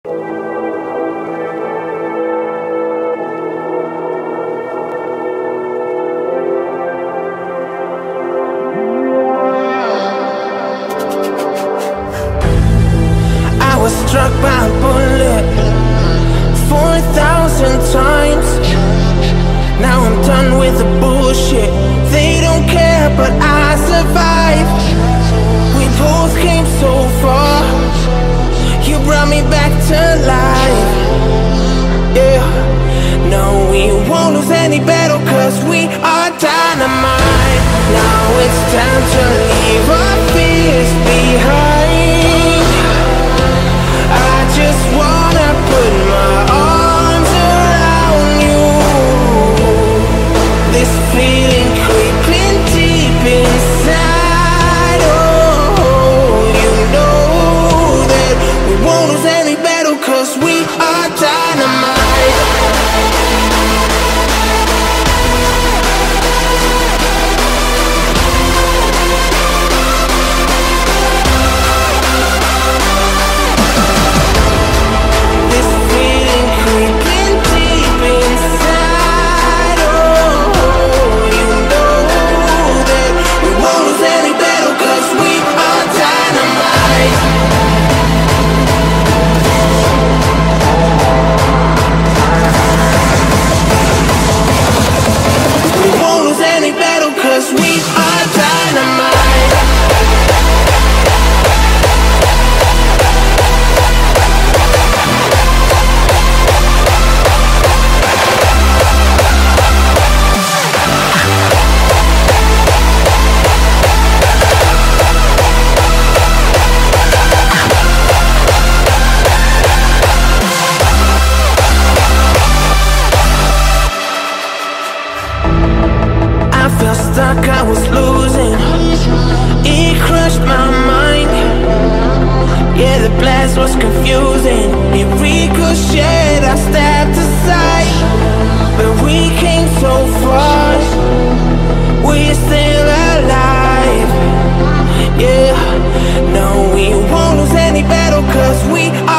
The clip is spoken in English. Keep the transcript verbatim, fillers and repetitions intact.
I was struck by a bullet four thousand times. Now I'm done with the bullshit. They don't care, but I survived. We both came so far. You brought me back to life. Yeah. No, we won't lose any battle, cause we are dynamite. Now it's time to leave our fears behind. I just wanna put my arms around you. This feeling creeping deep inside. Oh, you know that we won't lose any battle, cause we are dynamite. Stuck, I was losing. It crushed my mind. Yeah, the blast was confusing. It ricocheted, I stepped aside. But we came so far. We're still alive. Yeah, no, we won't lose any battle, cause we are